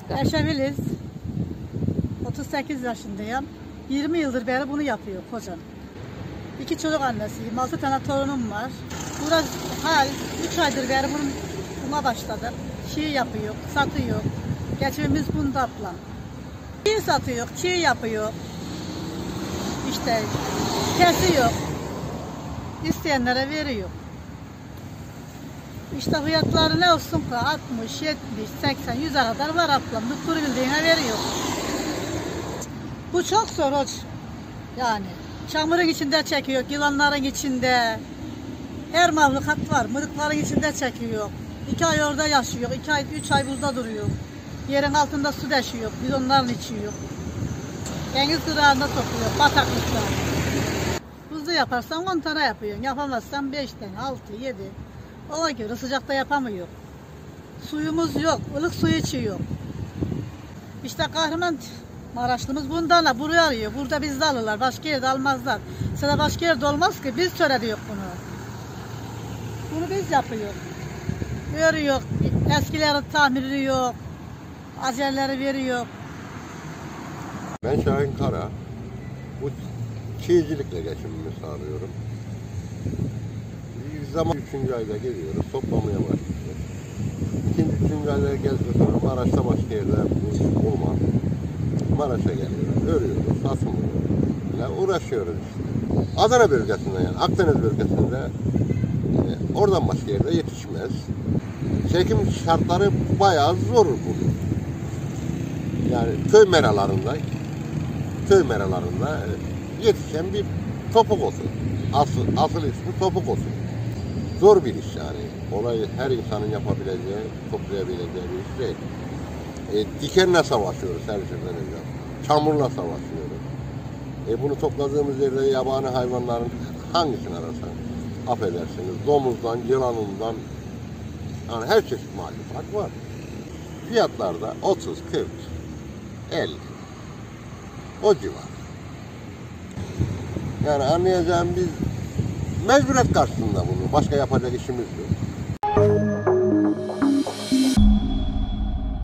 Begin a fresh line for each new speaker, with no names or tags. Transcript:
Ayşe Filiz, 38 yaşındayım. 20 yıldır beri bunu yapıyor kocam. 2 çocuk annesiyim, 6 tane torunum var. Burası hal 3 aydır beri buna başladık. Çiğ yapıyor, satıyor. Geçimimiz bunda plan. Çiğ satıyor, çiğ yapıyor. İşte kesiyor. İsteyenlere veriyor. İşte fiyatları ne olsun ki 60, 70, 80, 100'e kadar var ablam. Tuttuğunu bildiğine veriyor. Bu çok zor hoş. Yani çamurun içinde çekiyor, yılanların içinde. Her mahlukat var. Mırıkların içinde çekiyor. 2 ay orada yaşıyor, 2 ay, 3 ay burada duruyor. Yerin altında su deşiyor, bidonların içiyor. Deniz kırağında topluyor, bataklıklar. Buzlu yaparsan 10 tane yapıyorsun. Yapamazsan 5 tane, 6, 7. Ona göre sıcakta yapamıyor. Suyumuz yok, ılık su içiyor. İşte Kahramanmaraşlımız bundan buraya alıyor. Burada bizde alırlar, başka yerde almazlar. Sıra başka yerde olmaz ki, biz söylediyoruz bunu. Bunu biz yapıyoruz. Veriyor, eskileri tamir ediyor, acelleri veriyor.
Ben Şahin Kara. Bu çiğcilikle geçimimi sağlıyorum. Bir zaman 3. ayda geliyoruz, toplamaya başlıyoruz. 2. 3. ayda geldikten sonra Maraş'ta başka yerde olmaz. Maraş'a geliyoruz, örüyoruz, satımla uğraşıyoruz işte. Adana bölgesinde yani Akdeniz bölgesinde oradan başka yerde yetişmez. Çekim şartları bayağı zor bunun. Yani köy meralarında yetişen bir topuk otu. Asıl ismi topuk otu. Zor bir iş yani. Olay her insanın yapabileceği, toplayabileceği bir iş değil. Dikenle savaşıyoruz her şeyden önce. Çamurla savaşıyoruz. Bunu topladığımız yerde yabani hayvanların hangisini ararsan affedersiniz, domuzdan, yılanından yani her çeşit mahlukat var. Fiyatlarda 30, 40, 50 o civar. Yani anlayacağım biz mecburiyet karşısında bunu. Başka yapacak işimiz yok.